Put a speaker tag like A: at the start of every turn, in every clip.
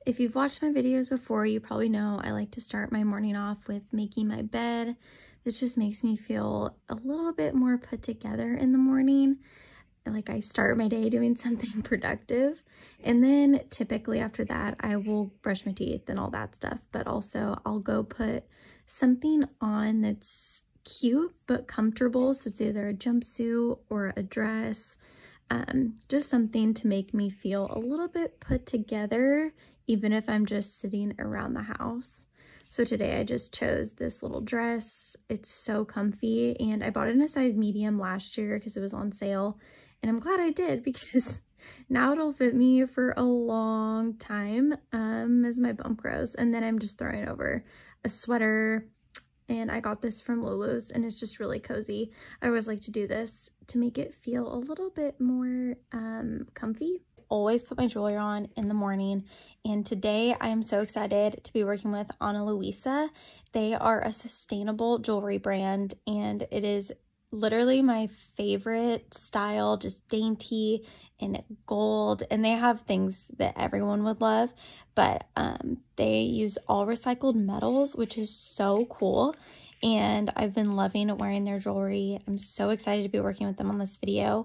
A: If you've watched my videos before, you probably know I like to start my morning off with making my bed. This just makes me feel a little bit more put together in the morning. Like I start my day doing something productive. And then typically after that, I will brush my teeth and all that stuff. But also I'll go put something on that's cute but comfortable. So it's either a jumpsuit or a dress. Just something to make me feel a little bit put together, even if I'm just sitting around the house. So today I just chose this little dress. It's so comfy, and I bought it in a size medium last year because it was on sale, and I'm glad I did because now it'll fit me for a long time as my bump grows. And then I'm just throwing over a sweater, and I got this from Lulu's, and it's just really cozy. I always like to do this to make it feel a little bit more comfy. Always put my jewelry on in the morning, and today I am so excited to be working with Ana Luisa. They are a sustainable jewelry brand, and it is literally my favorite style, just dainty and gold, and they have things that everyone would love, but they use all recycled metals, which is so cool. And I've been loving wearing their jewelry. I'm so excited to be working with them on this video.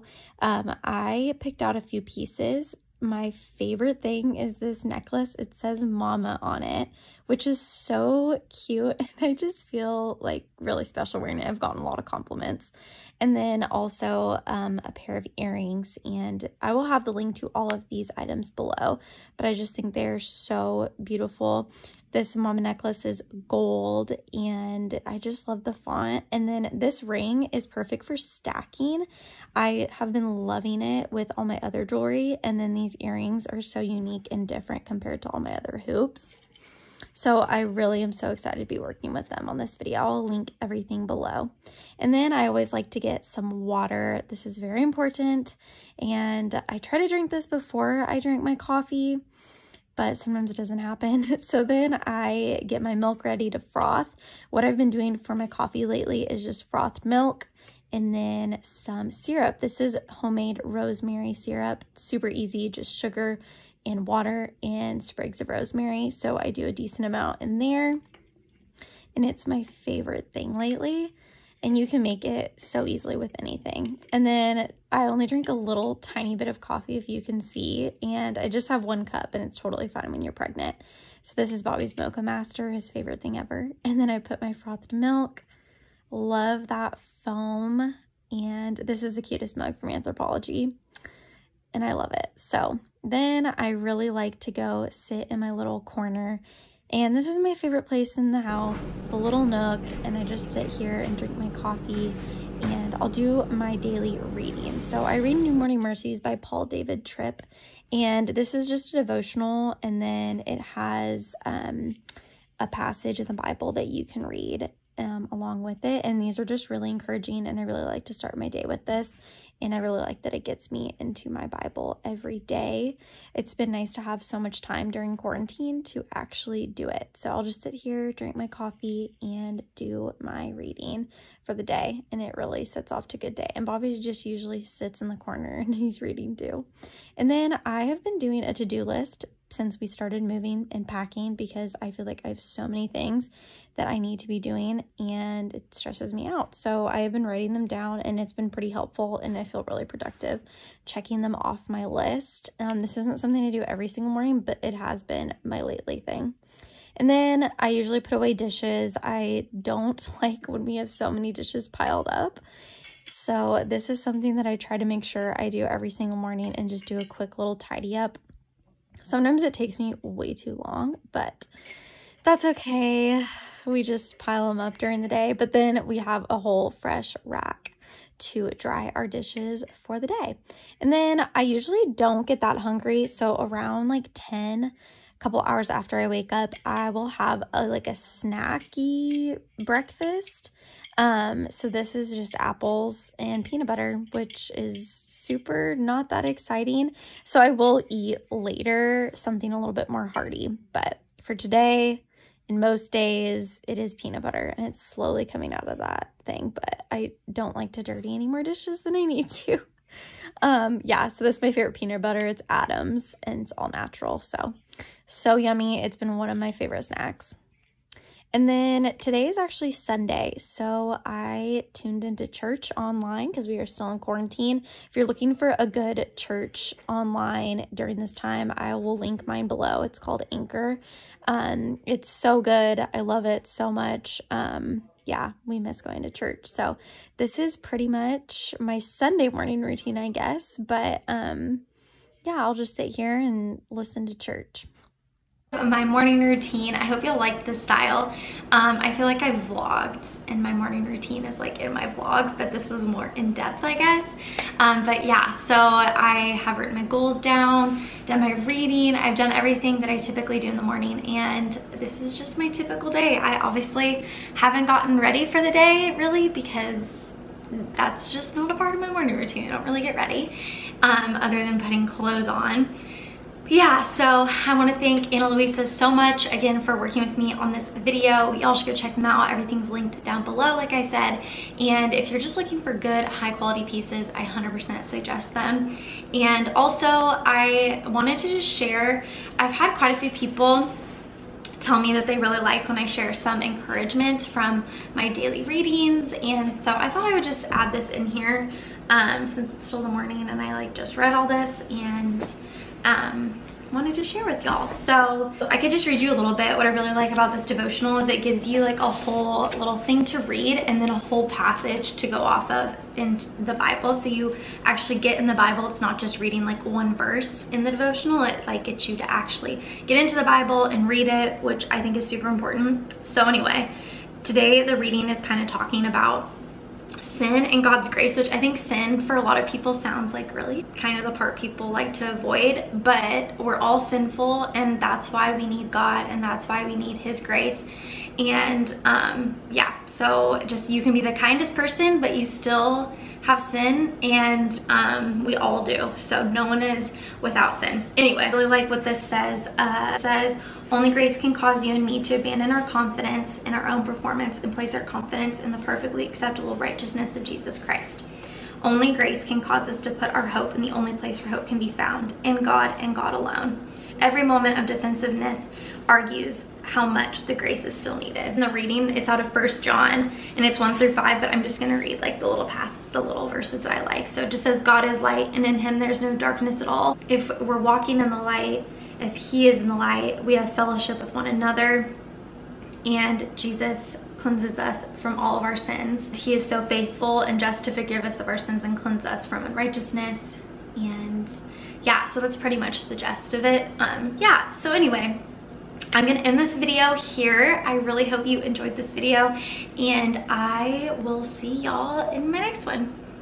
A: I picked out a few pieces. My favorite thing is this necklace. It says Mama on it, which is so cute. And I just feel like really special wearing it. I've gotten a lot of compliments. And then also a pair of earrings. And I will have the link to all of these items below, but I just think they're so beautiful. This Mama necklace is gold, and I just love the font. And then this ring is perfect for stacking. I have been loving it with all my other jewelry, and then these earrings are so unique and different compared to all my other hoops. So I really am so excited to be working with them on this video. I'll link everything below. And then I always like to get some water. This is very important, and I try to drink this before I drink my coffee, but sometimes it doesn't happen. So then I get my milk ready to froth. What I've been doing for my coffee lately is just frothed milk and then some syrup. This is homemade rosemary syrup. It's super easy, just sugar and water and sprigs of rosemary. So I do a decent amount in there, and it's my favorite thing lately. And you can make it so easily with anything. And then I only drink a little tiny bit of coffee, if you can see, and I just have 1 cup, and it's totally fine when you're pregnant. So this is Bobby's Mocha Master, his favorite thing ever. And then I put my frothed milk. Love that foam. And this is the cutest mug from Anthropologie, and I love it. So then I really like to go sit in my little corner. And this is my favorite place in the house, the little nook, and I just sit here and drink my coffee, and I'll do my daily reading. So I read New Morning Mercies by Paul David Tripp, and this is just a devotional, and then it has a passage in the Bible that you can read along with it, and these are just really encouraging, and I really like to start my day with this. And I really like that it gets me into my Bible every day. It's been nice to have so much time during quarantine to actually do it. So I'll just sit here, drink my coffee, and do my reading for the day. And it really sets off to a good day. And Bobby just usually sits in the corner and he's reading too. And then I have been doing a to-do list since we started moving and packing, because I feel like I have so many things that I need to be doing and it stresses me out. So I have been writing them down, and it's been pretty helpful, and I feel really productive checking them off my list. This isn't something I do every single morning, but it has been my lately thing. And then I usually put away dishes. I don't like when we have so many dishes piled up. So this is something that I try to make sure I do every single morning and just do a quick little tidy up. Sometimes it takes me way too long, but that's okay. We just pile them up during the day, but then we have a whole fresh rack to dry our dishes for the day. And then I usually don't get that hungry, so around like 10, a couple hours after I wake up, I will have like a snacky breakfast. So this is just apples and peanut butter, which is super not that exciting. So I will eat later something a little bit more hearty, but for today and most days it is peanut butter, and it's slowly coming out of that thing, but I don't like to dirty any more dishes than I need to. Yeah, so this is my favorite peanut butter. It's Adams, and it's all natural. So So yummy. It's been one of my favorite snacks. And then today is actually Sunday, so I tuned into church online because we are still in quarantine. If you're looking for a good church online during this time, I will link mine below. It's called Anchor. It's so good. I love it so much. Yeah, we miss going to church. So this is pretty much my Sunday morning routine, I guess. But yeah, I'll just sit here and listen to church. My morning routine, I hope you'll like this style. I feel like I've vlogged and my morning routine is like in my vlogs, but this was more in depth, I guess. But yeah, so I have written my goals down, done my reading, I've done everything that I typically do in the morning, and this is just my typical day. I obviously haven't gotten ready for the day really because that's just not a part of my morning routine. I don't really get ready other than putting clothes on. Yeah, so I want to thank Ana Luisa so much again for working with me on this video. Y'all should go check them out. Everything's linked down below, like I said. And if you're just looking for good, high quality pieces, I 100% suggest them. And also, I wanted to just share, I've had quite a few people tell me that they really like when I share some encouragement from my daily readings, and so I thought I would just add this in here since it's still the morning and I like just read all this and wanted to share with y'all. So I could just read you a little bit. What I really like about this devotional is it gives you like a whole little thing to read and then a whole passage to go off of in the Bible. So you actually get in the Bible. It's not just reading like one verse in the devotional. It like gets you to actually get into the Bible and read it, which I think is super important. So anyway, today the reading is kind of talking about sin and God's grace, which I think sin for a lot of people sounds like really kind of the part people like to avoid, but we're all sinful and that's why we need God and that's why we need his grace. And yeah, so just you can be the kindest person but you still have sin, and we all do, so no one is without sin. Anyway, I really like what this says. It says, only grace can cause you and me to abandon our confidence in our own performance and place our confidence in the perfectly acceptable righteousness of Jesus Christ. Only grace can cause us to put our hope in the only place where hope can be found, in God and God alone. Every moment of defensiveness argues how much the grace is still needed. In the reading, it's out of 1 John and it's 1 through 5, but I'm just gonna read like the little verses that I like. So it just says, God is light and in him there's no darkness at all. If we're walking in the light as he is in the light, we have fellowship with one another, and Jesus cleanses us from all of our sins. He is so faithful and just to forgive us of our sins and cleanse us from unrighteousness. And yeah, so that's pretty much the gist of it. Yeah, so anyway, I'm gonna end this video here. I really hope you enjoyed this video and I will see y'all in my next one.